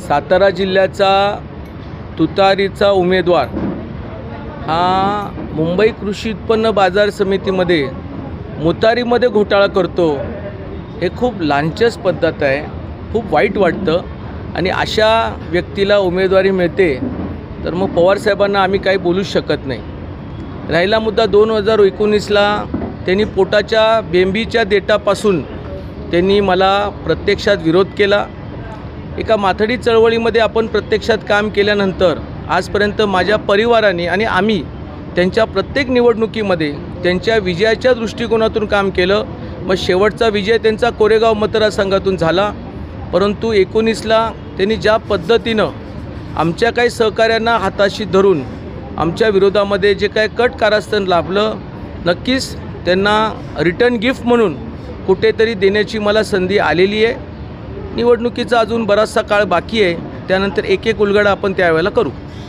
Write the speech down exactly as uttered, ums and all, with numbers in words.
सातारा जिल्ह्याचा तुतारीचा उमेदवार हा मुंबई कृषी उत्पन्न बाजार समितीमध्ये मुतारीमध्ये घोटाळा करतो, हे खूप लांछन पद्धत आहे, खूप वाईट वाटतं. आणि अशा व्यक्तीला उमेदवारी मिळते तर मग पवारसाहेबांना आम्ही काही बोलूच शकत नाही. राहिला मुद्दा दोन हजार एकोणीसला त्यांनी पोटाच्या बेंबीच्या देठापासून त्यांनी मला प्रत्यक्षात विरोध केला. एका माथडी चळवळीमध्ये आपण प्रत्यक्षात काम केल्यानंतर आजपर्यंत माझ्या परिवाराने आणि आम्ही त्यांच्या प्रत्येक निवडणुकीमध्ये त्यांच्या विजयाच्या दृष्टिकोनातून काम केलं. मग शेवटचा विजय त्यांचा कोरेगाव मतदारसंघातून झाला. परंतु एकोणीसला त्यांनी ज्या पद्धतीनं आमच्या काही सहकाऱ्यांना हाताशी धरून आमच्या विरोधामध्ये जे काय कट कारस्थान लाभलं, नक्कीच त्यांना रिटर्न गिफ्ट म्हणून कुठेतरी देण्याची मला संधी आलेली आहे. निवडणुकीचा अजून बराचसा काळ बाकी आहे, त्यानंतर एक एक उलगडा आपण त्यावेळेला करू.